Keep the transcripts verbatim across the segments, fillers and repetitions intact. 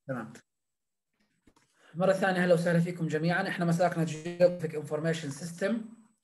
تمام. مرة ثانية أهلا وسهلا فيكم جميعا. احنا مساكنا جيوغرافيك انفورميشن سيستم.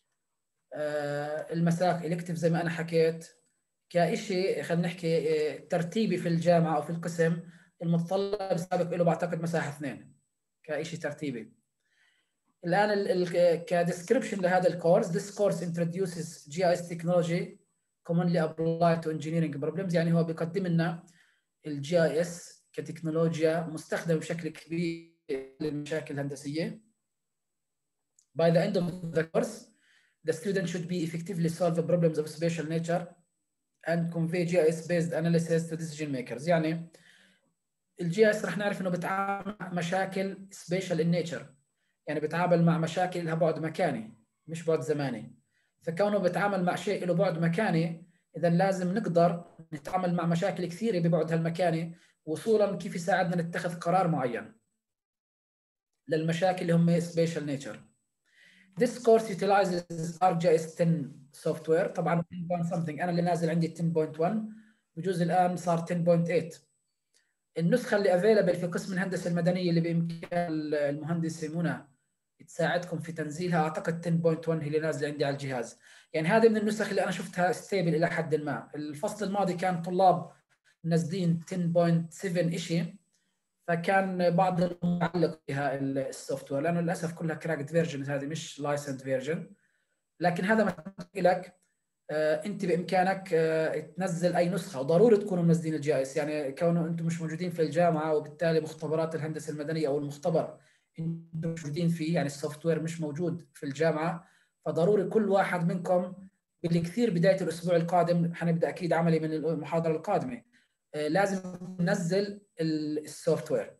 المساك الكتيف زي ما أنا حكيت كإشي خلينا نحكي آه، ترتيبي في الجامعة أو في القسم. المتطلب السابق له بعتقد مساحة اثنين كإشي ترتيبي. الآن كديسكريبشن لهذا الكورس: This course introduces جي آي إس technology commonly applied to engineering problems. يعني هو بيقدم لنا الجي آي إس كتكنولوجيا مستخدمة بشكل كبير للمشاكل الهندسية. By the end of the course, the student should be effectively solve the problems of spatial nature and convey جي آي إس based analysis to decision makers. يعني الجي آي إس رح نعرف انه بتعامل مع مشاكل spatial in nature، يعني بتعامل مع مشاكل لها بعد مكاني مش بعد زماني. فكونه بتعامل مع شيء له بعد مكاني، اذا لازم نقدر نتعامل مع مشاكل كثيره ببعد هالمكاني، وصولا كيف يساعدنا نتخذ قرار معين للمشاكل اللي هم spatial nature. This course utilizes آر جي إس عشرة software. طبعا something انا اللي نازل عندي عشرة نقطة واحد، بجوز الان صار عشرة نقطة ثمانية. النسخه اللي افيلبل في قسم الهندسه المدنيه اللي بامكان المهندسه منى تساعدكم في تنزيلها اعتقد عشرة نقطة واحد هي اللي نازله عندي على الجهاز. يعني هذه من النسخ اللي انا شفتها ستيبل الى حد ما. الفصل الماضي كان طلاب منزلين عشرة نقطة سبعة شيء، فكان بعض المعلق فيها السوفت وير، لانه للاسف كلها كراكد فيرجن، هذه مش لايسنت فيرجن. لكن هذا ما لك آه، انت بامكانك آه، تنزل اي نسخه، وضروري تكونوا منزلين الجي اس. يعني كونه انتم مش موجودين في الجامعه وبالتالي مختبرات الهندسه المدنيه او المختبر انتم مش موجودين فيه، يعني السوفت وير مش موجود في الجامعه، فضروري كل واحد منكم بالكثير بدايه الاسبوع القادم، حنبدا اكيد عملي من المحاضره القادمه، آه، لازم ننزل السوفت وير.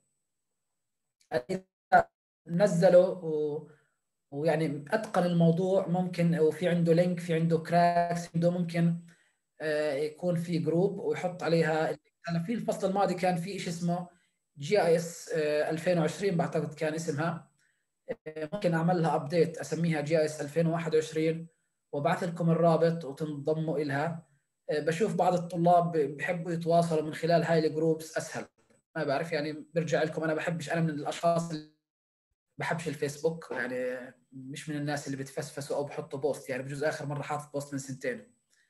نزله ويعني اتقن الموضوع ممكن، وفي عنده لينك، في عنده كراكس، عنده ممكن يكون في جروب ويحط عليها. انا في الفصل الماضي كان في شيء اسمه جي اي اس ألفين وعشرين بعتقد كان اسمها، ممكن اعمل لها ابديت اسميها جي اي اس ألفين وواحد وعشرين وابعث لكم الرابط وتنضموا الها. بشوف بعض الطلاب بحبوا يتواصلوا من خلال هاي الجروبس اسهل، ما بعرف يعني برجع لكم. انا بحبش، انا من الاشخاص اللي بحبش الفيسبوك، يعني مش من الناس اللي بتفسفسوا او بحطوا بوست، يعني بجوز اخر مره حاطط بوست من سنتين.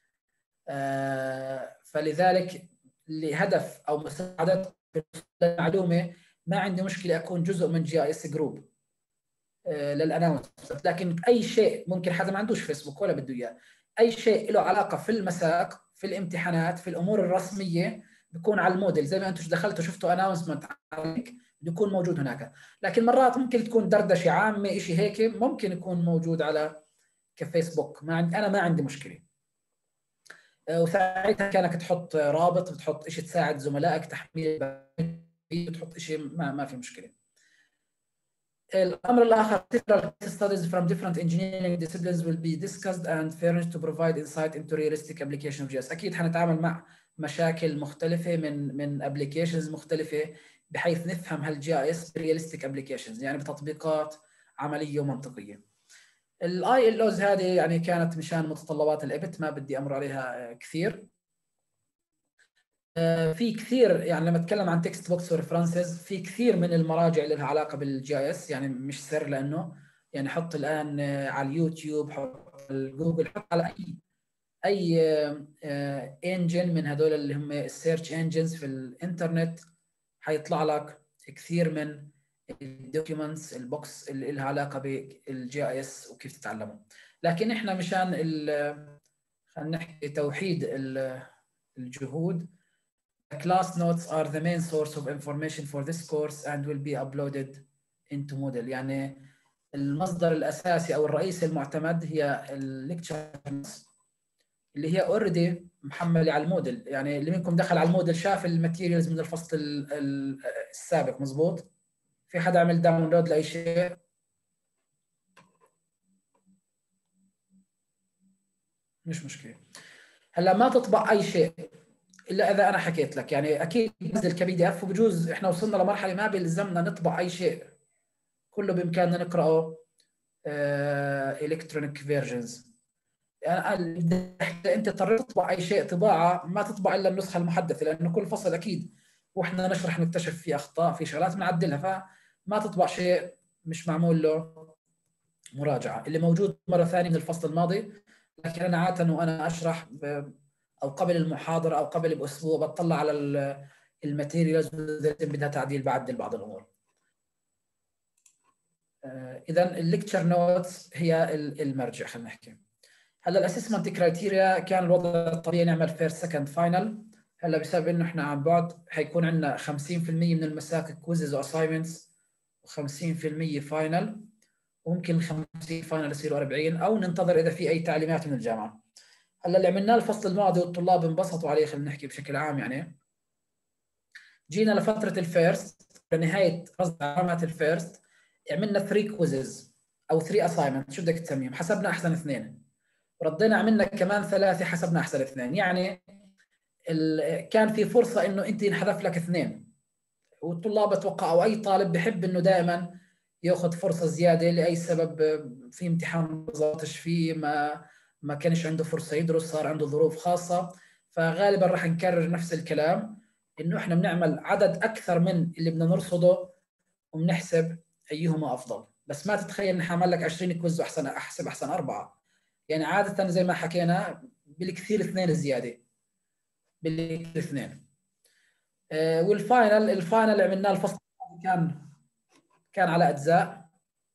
آه فلذلك لهدف او مساعده المعلومه ما عندي مشكله اكون جزء من جي اي اس جروب آه للاناونس. لكن اي شيء ممكن حدا ما عندوش فيسبوك ولا بده اياه، اي شيء له علاقه في المساك، في الامتحانات، في الامور الرسميه، بكون على الموديل زي ما انتم دخلتوا شفتوا اناونسمنت بيكون موجود هناك. لكن مرات ممكن تكون دردشه عامه شيء هيك ممكن يكون موجود على كفيسبوك، ما عندي انا ما عندي مشكله. وساعتها كانك تحط رابط، بتحط شيء تساعد زملائك تحميل، بتحط شيء ما, ما في مشكله. الامر الاخر studies from different engineering disciplines will be discussed and furnished to provide insight into realistic application of جي إس. اكيد حنتعامل مع مشاكل مختلفه من من ابلكيشنز مختلفه بحيث نفهم هالجي اي اس رياليستيك ابلكيشنز، يعني بتطبيقات عمليه ومنطقيه. الاي ال اوز هذه يعني كانت مشان متطلبات الابت، ما بدي امر عليها كثير. في كثير يعني لما اتكلم عن تكست بوكس وريفرنسز، في كثير من المراجع اللي لها علاقه بالجي اي اس، يعني مش سر، لانه يعني حط الان على اليوتيوب، حط على جوجل، حط على اي اي انجن من هذول اللي هم السيرش انجنز في الانترنت، حيطلع لك كثير من الدوكيومنتس البوكس اللي لها علاقه بالجي اي اس وكيف تتعلمه. لكن احنا مشان خلينا نحكي توحيد الجهود، class notes are the main source of information for this course and will be uploaded into Moodle. يعني المصدر الاساسي او الرئيسي المعتمد هي الليكتشر اللي هي اوريدي محمله على الموديل. يعني اللي منكم دخل على الموديل شاف الماتيريالز من الفصل السابق، مزبوط؟ في حدا عمل داونلود لاي شيء؟ مش مشكله. هلا ما تطبع اي شيء الا اذا انا حكيت لك، يعني اكيد نزل كبي دي اف، وبجوز احنا وصلنا لمرحله ما بيلزمنا نطبع اي شيء، كله بامكاننا نقراه الكترونيك فيرجنز. يعني انت اضطريت تطبع اي شيء طباعه، ما تطبع الا النسخه المحدثه، لانه كل فصل اكيد واحنا نشرح نكتشف في اخطاء في شغلات بنعدلها، فما تطبع شيء مش معمول له مراجعه اللي موجود مره ثانيه من الفصل الماضي. لكن انا عاده وانا اشرح او قبل المحاضره او قبل باسبوع بطلع على الماتيريالز بدها تعديل، بعدل بعض الامور. اذا الليكتشر نوتس هي المرجع. خلينا نحكي هلا الاسسمنت كرايتيريا. كان الوضع الطبيعي نعمل فيرست سكند فاينل، هلا بسبب انه احنا عن بعد حيكون عندنا خمسين بالمئة من المساك كويزز واساينمنتس وخمسين بالمئة فاينل، وممكن خمسين فاينل يصيروا أربعين، او ننتظر اذا في اي تعليمات من الجامعه. هلا اللي عملناه الفصل الماضي والطلاب انبسطوا عليه، خلينا نحكي بشكل عام يعني، جينا لفتره الفيرست لنهايه قصد علامات الفيرست عملنا ثلاثة كويزز او ثلاثة اساينمنت، شو بدك تسميهم، حسبنا احسن اثنين، ردينا عملنا كمان ثلاثه حسبنا احسن اثنين. يعني كان في فرصه انه انت ينحذف لك اثنين، والطلاب اتوقع او اي طالب بحب انه دائما ياخذ فرصه زياده لاي سبب، في امتحان ما ظبطش فيه، ما ما كانش عنده فرصه يدرس، صار عنده ظروف خاصه، فغالبا راح نكرر نفس الكلام، انه احنا بنعمل عدد اكثر من اللي بدنا نرصده وبنحسب ايهما افضل. بس ما تتخيل ان حعمل لك عشرين كويز واحسن احسب احسن اربعه، يعني عاده زي ما حكينا بالكثير اثنين زياده، بالكثير اثنين. آه والفاينل الفاينل عملناه الفصل كان كان على اجزاء،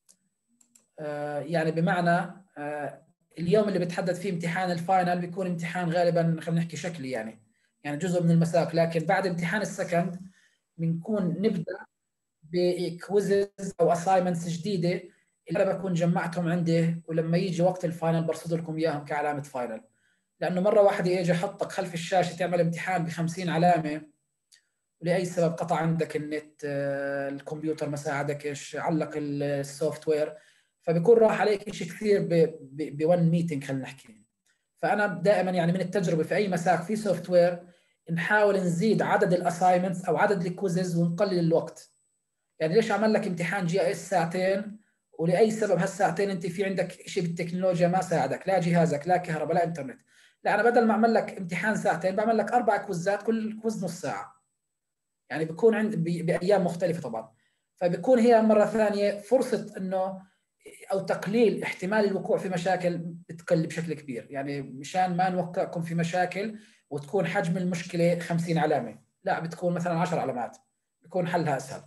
آه يعني بمعنى آه اليوم اللي بتحدد فيه امتحان الفاينل بيكون امتحان غالبا خلينا نحكي شكلي، يعني يعني جزء من المساك، لكن بعد امتحان السكند بنكون نبدا بكويزز او اساينمنتس جديده اللي انا بكون جمعتهم عندي، ولما يجي وقت الفاينل برصد لكم اياهم كعلامه فاينل. لانه مره واحده يجي حطك خلف الشاشه تعمل امتحان ب خمسين علامه، ولاي سبب قطع عندك النت، الكمبيوتر ما ساعدكش، علق السوفت وير، فبيكون راح عليك شيء كثير بون ميتنج خلينا نحكي. فانا دائما يعني من التجربه في اي مساك في سوفت وير نحاول نزيد عدد الاساينمنتس او عدد الكويزز ونقلل الوقت. يعني ليش عمل لك امتحان جي اي اس ساعتين ولاي سبب هالساعتين انت في عندك شيء بالتكنولوجيا ما ساعدك، لا جهازك لا كهرباء لا انترنت، لا انا بدل ما اعمل لك امتحان ساعتين بعمل لك اربع كويزات كل كويز نص ساعه، يعني بيكون عند بايام مختلفه طبعا. فبيكون هي مره ثانيه فرصه انه او تقليل احتمال الوقوع في مشاكل بتقل بشكل كبير، يعني مشان ما نوقعكم في مشاكل وتكون حجم المشكله خمسين علامه، لا بتكون مثلا عشر علامات بيكون حلها اسهل.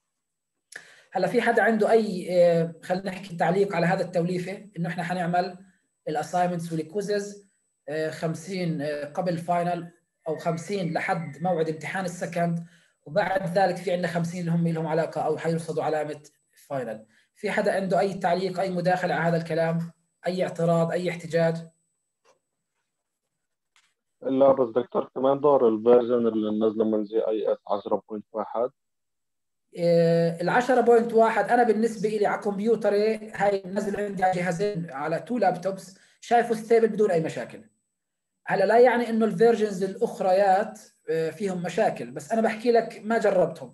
هلا في حدا عنده اي خلينا نحكي تعليق على هذا التوليفه، انه احنا حنعمل الاساينمنتس والكويزز خمسين قبل الفاينل او خمسين لحد موعد امتحان السكند، وبعد ذلك في عندنا خمسين اللي هم لهم علاقه او حيرصدوا علامه فاينل. في حدا عنده اي تعليق اي مداخله على هذا الكلام، اي اعتراض اي احتجاج؟ لا بس دكتور كمان دور الفيرجن اللي نزله من زي اي اس عشرة نقطة واحد. ال عشرة نقطة واحد انا بالنسبه لي على كمبيوتري هاي نزل عندي على جهازين على تو لابتوبس شايفه ستيبل بدون اي مشاكل. هلا لا يعني انه الفيرجنز الاخريات فيهم مشاكل، بس انا بحكي لك ما جربتهم.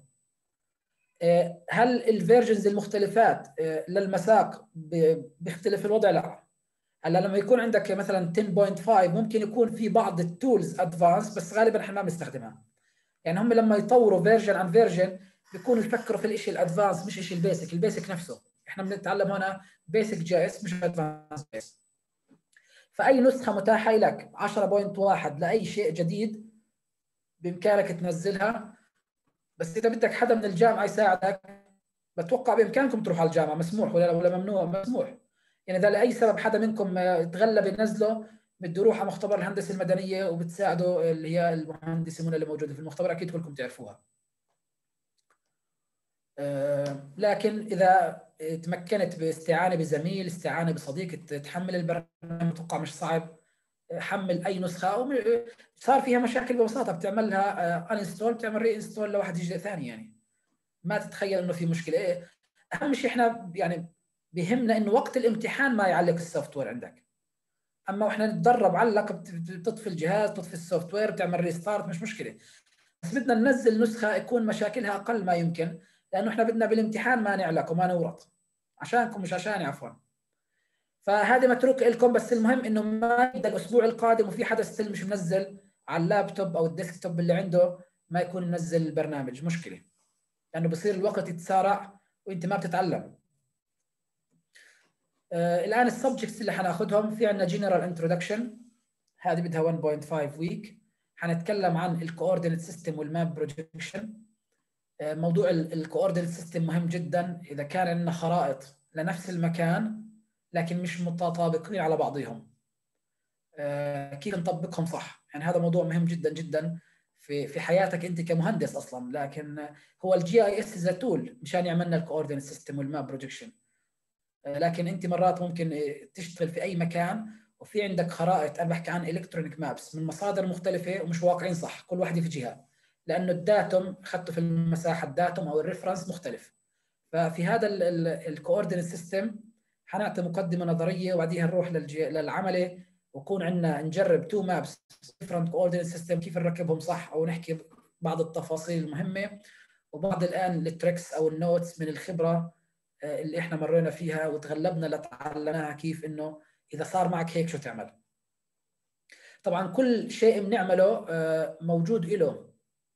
هل الفيرجنز المختلفات للمساق بيختلف الوضع؟ لا. هلا لما يكون عندك مثلا عشرة نقطة خمسة ممكن يكون في بعض التولز ادفانس، بس غالبا احنا ما بنستخدمها. يعني هم لما يطوروا فيرجن عن فيرجن بيكونوا يفكروا في الشيء الادفانس مش الشيء البيسك. البيسك نفسه احنا بنتعلم هنا بيسك جي اس مش ادفانس بيس. فاي نسخه متاحه لك عشرة نقطة واحد لاي شيء جديد بامكانك تنزلها. بس اذا بدك حدا من الجامعه يساعدك بتوقع بامكانكم تروحوا على الجامعه، مسموح ولا ولا ممنوع؟ مسموح. يعني اذا لاي سبب حدا منكم تغلب ينزله بده يروح على مختبر الهندسه المدنيه وبتساعده اللي هي المهندسه منى اللي موجوده في المختبر، اكيد كلكم تعرفوها. أه لكن اذا تمكنت باستعانه بزميل استعانه بصديق تحمل البرنامج اتوقع مش صعب. حمل اي نسخه، او صار فيها مشاكل ببساطه بتعمل لها انستول بتعمل ري انستول لواحد جديد ثاني، يعني ما تتخيل انه في مشكله. إيه اهم شيء احنا يعني بهمنا انه وقت الامتحان ما يعلق السوفت وير عندك، اما واحنا نتدرب علق بتطفي الجهاز تطفي السوفت وير بتعمل ريستارت مش مشكله. بس بدنا ننزل نسخه يكون مشاكلها اقل ما يمكن، لانه احنا بدنا بالامتحان ما نعلق وما نورط، عشانكم مش عشاني عفوا. فهذا متروك لكم، بس المهم انه ما يبدا الاسبوع القادم وفي حدا ستيل مش منزل على اللابتوب او الديسكتوب اللي عنده ما يكون منزل البرنامج مشكله، لانه بصير الوقت يتسارع وانت ما بتتعلم. آه الان السبجكتس اللي حناخذهم، في عندنا جنرال انترودكشن، هذه بدها واحد فاصلة خمسة ويك. حنتكلم عن الكوردينيت سيستم والماب بروجكشن. آه موضوع الكوردينيت سيستم مهم جدا. اذا كان عندنا خرائط لنفس المكان لكن مش متطابقين على بعضهم، آه كيف نطبقهم صح؟ يعني هذا موضوع مهم جدا جدا في في حياتك انت كمهندس اصلا. لكن هو الجي اي اس از تول مشان يعملنا الكوردينيت سيستم والماب بروجكشن. لكن انت مرات ممكن تشتغل في اي مكان وفي عندك خرائط، انا بحكي عن الكترونيك مابس من مصادر مختلفه ومش واقعين صح، كل واحده في جهه، لانه الداتوم اخذته في المساحه، الداتوم او الريفرنس مختلف. ففي هذا الكوردينيت سيستم حنعطي مقدمه نظريه وبعديها نروح للعملي، ويكون عندنا نجرب تو مابس ديفرنت كوردينيت سيستم كيف نركبهم صح، او نحكي بعض التفاصيل المهمه وبعض الان التريكس او النوتس من الخبره اللي احنا مرينا فيها وتغلبنا لتعلمناها، كيف انه اذا صار معك هيك شو تعمل. طبعا كل شيء بنعمله موجود له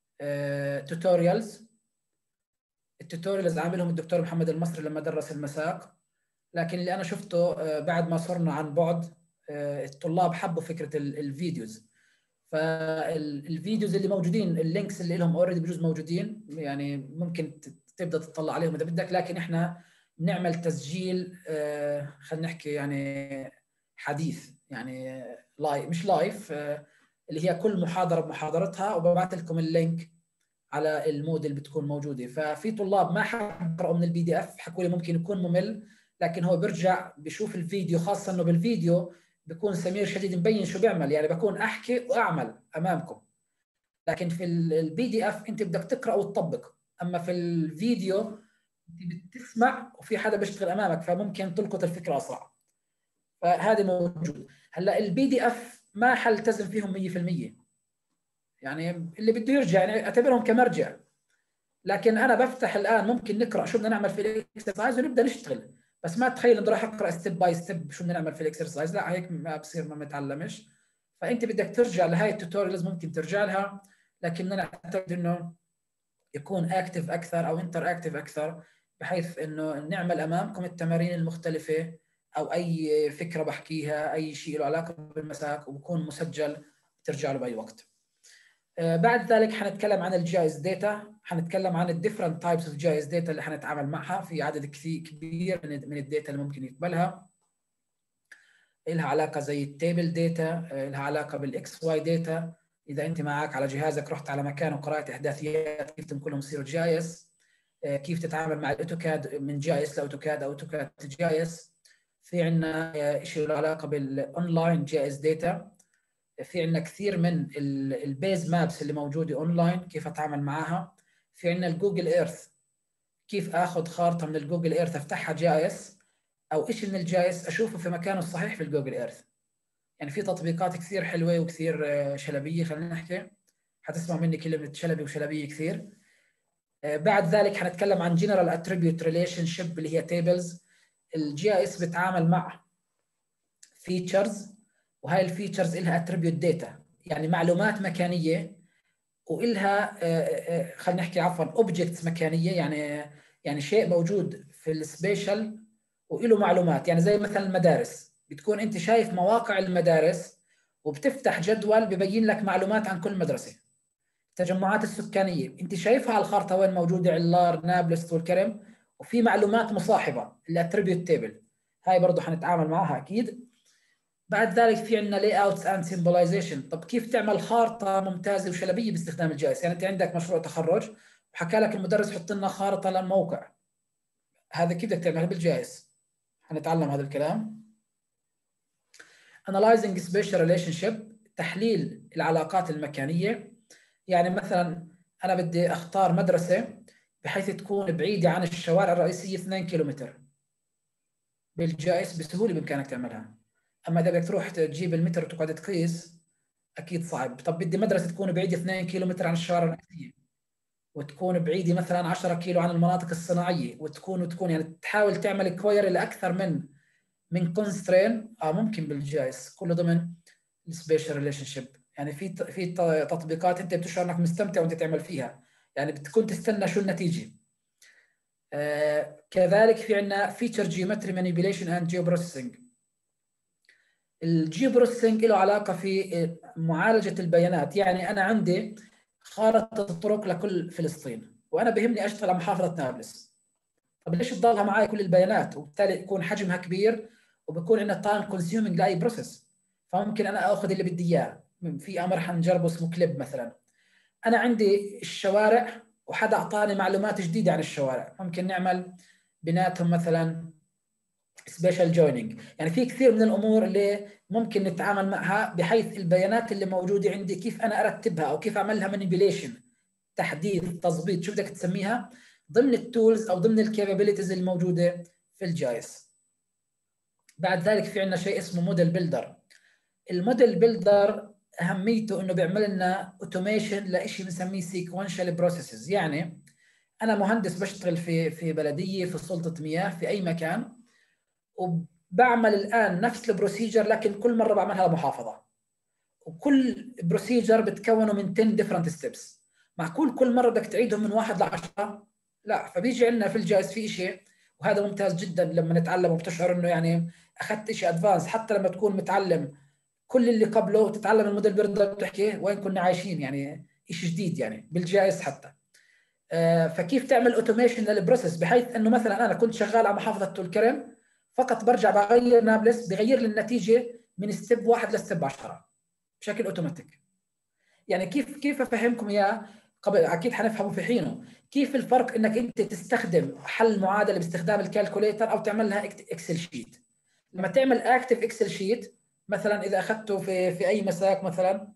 توتوريالز. التوتوريالز عاملهم الدكتور محمد المصري لما درس المساق، لكن اللي انا شفته بعد ما صرنا عن بعد الطلاب حبوا فكره الفيديوز. فالفيديوز اللي موجودين، اللينكس اللي لهم اوريدي بجوز موجودين، يعني ممكن تبدا تطلع عليهم اذا بدك، لكن احنا بنعمل تسجيل آه خلينا نحكي يعني حديث، يعني لايف مش لايف، آه اللي هي كل محاضره بمحاضرتها، وببعث لكم اللينك على المود اللي بتكون موجوده. ففي طلاب ما حقرأوا من البي دي اف، حكوا لي ممكن يكون ممل، لكن هو بيرجع بشوف الفيديو، خاصه انه بالفيديو بيكون سمير شديد مبين شو بيعمل، يعني بكون احكي واعمل امامكم. لكن في البي دي اف انت بدك تقرا وتطبق، اما في الفيديو انت بتسمع وفي حدا بيشتغل امامك، فممكن تلقط الفكره اسرع. فهذا موجود. هلا البي دي اف ما حلتزم فيهم مية بالمية، يعني اللي بده يرجع يعني اعتبرهم كمرجع. لكن انا بفتح الان ممكن نقرا شو بدنا نعمل في الاكسرسايز ونبدا نشتغل، بس ما تخيل انه راح اقرا ستيب باي ستيب شو بدنا نعمل في الاكسرسايز، لا هيك ما بصير، ما متعلمش. فانت بدك ترجع لهي التوتوريالز، ممكن ترجع لها، لكن بدنا نعتقد انه يكون اكتف اكثر او انتر اكتف اكثر، بحيث انه نعمل امامكم التمارين المختلفه او اي فكره بحكيها، اي شيء له علاقه بالمساك، وبكون مسجل ترجع له باي وقت. آه بعد ذلك حنتكلم عن الجي اس داتا، حنتكلم عن الديفرنت تايبس اوف جي اس داتا اللي حنتعامل معها. في عدد كثير كبير من من الداتا اللي ممكن يقبلها، لها علاقه زي التيبل داتا، لها علاقه بالاكس واي داتا. اذا انت معك على جهازك رحت على مكان وقرات احداثيات كيف تنقلهم يصيروا جي اي اس، كيف تتعامل مع الاوتوكاد من جي اي اس لاوتوكاد او اوتوكاد جي اي اس. في عندنا شيء له علاقه بالاونلاين جي اس داتا، في عندنا كثير من البيز مابس اللي موجوده اونلاين كيف اتعامل معها. في عندنا الجوجل ايرث، كيف اخذ خارطه من الجوجل ايرث افتحها جي اي اس، او شيء من الجي اي اس اشوفه في مكانه الصحيح في الجوجل ايرث. يعني في تطبيقات كثير حلوه وكثير شلبيه، خلينا نحكي حتسمع مني كلمه شلبي وشلبيه كثير. بعد ذلك حنتكلم عن جنرال اتريبيوت ريليشن شيب اللي هي تيبلز. الجي اي اس بتعامل مع فيتشرز، وهاي الفيتشرز لها اتريبيوت داتا، يعني معلومات مكانيه، والها خلينا نحكي عفوا اوبجكتس مكانيه، يعني يعني شيء موجود في السبيشال وله معلومات. يعني زي مثلا المدارس، بتكون انت شايف مواقع المدارس وبتفتح جدول ببين لك معلومات عن كل مدرسه. التجمعات السكانيه انت شايفها على الخارطه وين موجوده، علار، نابلس، والكرم، وفي معلومات مصاحبه، الاتريبيوت تيبل، هاي برضه حنتعامل معها اكيد. بعد ذلك في عندنا لاي اوتس اند سيمبلايزيشن. طب كيف تعمل خارطه ممتازه وشلبيه باستخدام الجي اس؟ يعني انت عندك مشروع تخرج وحكى لك المدرس حط لنا خارطه للموقع، هذا كيف بدك تعملها بالجي اس؟ حنتعلم هذا الكلام. Analyzing Spatial Relationship، تحليل العلاقات المكانية. يعني مثلا أنا بدي أختار مدرسة بحيث تكون بعيدة عن الشوارع الرئيسية اثنين كيلومتر، بالجي اس بسهولة بإمكانك تعملها. أما إذا بدك تروح تجيب المتر وتقعد تقيس أكيد صعب. طب بدي مدرسة تكون بعيدة اثنين كيلومتر عن الشوارع الرئيسية، وتكون بعيدة مثلا عشرة كيلو عن المناطق الصناعية، وتكون وتكون يعني تحاول تعمل كويري لأكثر من من كونسترين. اه ممكن بالجي اس، كله ضمن السبيشال ريليشن شيب. يعني في في تطبيقات انت بتشعر انك مستمتع وانت تعمل فيها، يعني بتكون تستنى شو النتيجه. آه كذلك في عندنا فيتشر جيومتري مانيبيوليشن اند جيو بروسيسنج. الجيو بروسيسنج له علاقه في معالجه البيانات، يعني انا عندي خارطه الطرق لكل فلسطين وانا بهمني اشتغل على محافظه نابلس. طب ليش تضلها معي كل البيانات وبالتالي يكون حجمها كبير وبكون عندنا تايم كونسيومينج لاي بروسيس؟ فممكن انا اخذ اللي بدي اياه. في امر حنجربه اسمه كليب مثلا. انا عندي الشوارع وحدا اعطاني معلومات جديده عن الشوارع، ممكن نعمل بيناتهم مثلا سبيشال جويننج. يعني في كثير من الامور اللي ممكن نتعامل معها بحيث البيانات اللي موجوده عندي كيف انا ارتبها او كيف اعمل لها مانيبيوليشن، تحديث، تظبيط، شو بدك تسميها، ضمن التولز او ضمن الكابابيلتيز الموجوده في الجايس. بعد ذلك في عندنا شيء اسمه موديل بيلدر. الموديل بيلدر اهميته انه بيعمل لنا اوتوميشن لشيء بنسميه سيكونشال بروسيسز. يعني انا مهندس بشتغل في في بلديه، في سلطه مياه، في اي مكان، وبعمل الان نفس البروسيجر لكن كل مره بعملها لمحافظه، وكل بروسيجر بتكونه من عشرة ديفرنت ستيبس. معقول كل مره بدك تعيدهم من واحد لعشرة؟ لا. فبيجي عندنا في الجايز في شيء، وهذا ممتاز جدا لما نتعلم وبتشعر انه يعني اخذت شيء ادفانس. حتى لما تكون متعلم كل اللي قبله تتعلم الموديل بيلدر بتحكي وين كنا عايشين، يعني شيء جديد يعني بالجايز حتى. آه فكيف تعمل اوتوميشن للبروسيس بحيث انه مثلا انا كنت شغال على محافظه طول كرم، فقط برجع بغير نابلس بغير لي النتيجه من ستيب واحد لستيب عشرة بشكل اوتوماتيك. يعني كيف كيف افهمكم اياه قبل، اكيد حنفهمه في حينه. كيف الفرق انك انت تستخدم حل معادله باستخدام الكالكوليتر او تعمل لها اكسل شيت. لما تعمل اكتف اكسل شيت مثلا، اذا اخذته في في اي مساك مثلا،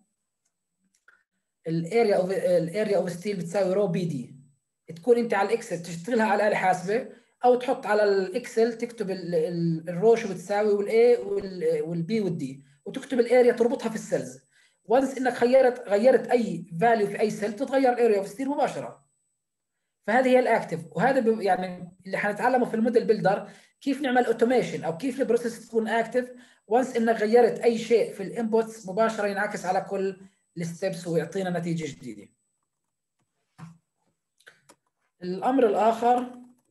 الاريا اوف الاريا اوف ستيل بتساوي رو بي دي، تكون انت على الاكسل تشتغلها على الاله حاسبه، او تحط على الاكسل تكتب الرو شو بتساوي والاي والبي والدي، وتكتب الاريا تربطها في السيلز. وانس انك غيرت غيرت اي فاليو في اي سيل تتغير الاريا اوف ستيل مباشره. فهذه هي الاكتف. وهذا يعني اللي حنتعلمه في الموديل بيلدر، كيف نعمل اوتوميشن او كيف البروسيس تكون اكتف. وانس انك غيرت اي شيء في الانبوتس مباشره ينعكس على كل الستبس ويعطينا نتيجه جديده. الامر الاخر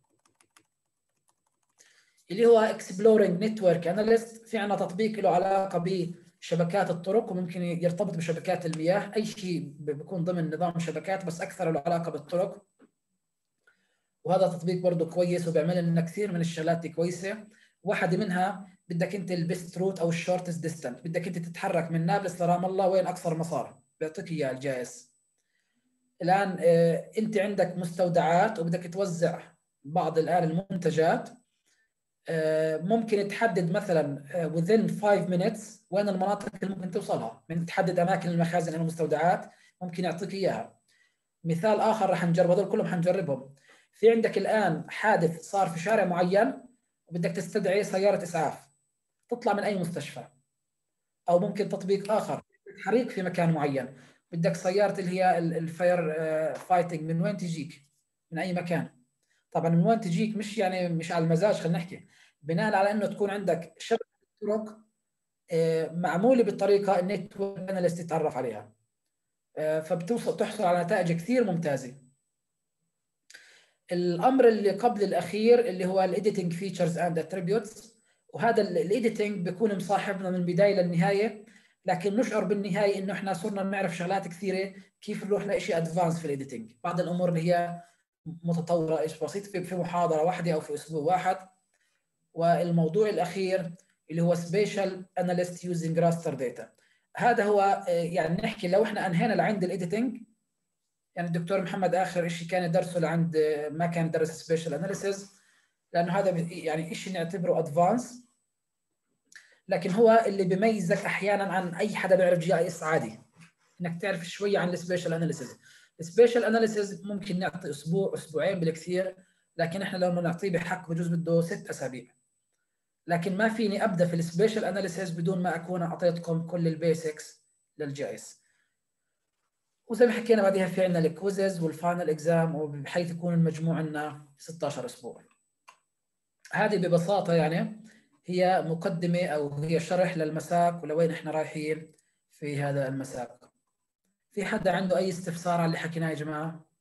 اللي هو اكسبلورينج نتورك اناليست. في عندنا تطبيق له علاقه بشبكات الطرق وممكن يرتبط بشبكات المياه، اي شيء بيكون ضمن نظام شبكات بس اكثر له علاقه بالطرق. وهذا تطبيق برضه كويس وبيعمل لنا كثير من الشغلات كويسه. واحده منها بدك انت البيست روت او الشورتست ديستانس، بدك انت تتحرك من نابلس لرام الله وين اقصر مسار، بيعطيك اياه الجايس. الان اه انت عندك مستودعات وبدك توزع بعض الان المنتجات، اه ممكن تحدد مثلا اه within five minutes وين المناطق اللي ممكن توصلها، من تحدد اماكن المخازن المستودعات ممكن يعطيك اياها. مثال اخر راح نجرب، هذول كلهم حنجربهم. في عندك الان حادث صار في شارع معين وبدك تستدعي سياره اسعاف تطلع من اي مستشفى، او ممكن تطبيق اخر حريق في مكان معين، بدك سياره اللي هي الفاير فايتنج من وين تجيك؟ من اي مكان. طبعا من وين تجيك مش يعني مش على المزاج، خلينا نحكي بناء على انه تكون عندك شبكه طرق معموله بطريقه النتورك اناليست يتعرف عليها، فبتوصل تحصل على نتائج كثير ممتازه. الامر اللي قبل الاخير اللي هو الايديتنج فيتشرز اند اتريبيوتس. وهذا الايديتنج بيكون مصاحبنا من البدايه للنهايه، لكن نشعر بالنهايه انه احنا صرنا نعرف شغلات كثيره كيف نروح لشيء ادفانس في الايديتنج. بعض الامور اللي هي متطوره ايش بسيط في في محاضره واحده او في اسبوع واحد. والموضوع الاخير اللي هو سبيشال اناليست يوزنج راستر داتا. هذا هو يعني نحكي لو احنا انهينا لعند الايديتنج، يعني الدكتور محمد اخر شيء كان يدرسه لعند ما كان يدرس سبيشال اناليسيز، لانه هذا يعني شيء نعتبره ادفانس، لكن هو اللي بيميزك احيانا عن اي حدا بيعرف جي اي اس عادي، انك تعرف شويه عن السبيشال اناليسيز. السبيشال اناليسيز ممكن نعطي اسبوع اسبوعين بالكثير، لكن احنا لو نعطيه بحق بجوز بده ست اسابيع. لكن ما فيني ابدا في السبيشال اناليسيز بدون ما اكون اعطيتكم كل البيسكس للجي اس. وزي ما حكينا بعدها في عندنا الكويزز والفاينل اكزام، وبحيث يكون المجموع عندنا ستة عشر اسبوع. هذه ببساطه يعني هي مقدمه او هي شرح للمساك ولوين احنا رايحين في في هذا المساق. في حدا عنده اي استفسار على اللي حكيناه يا جماعه؟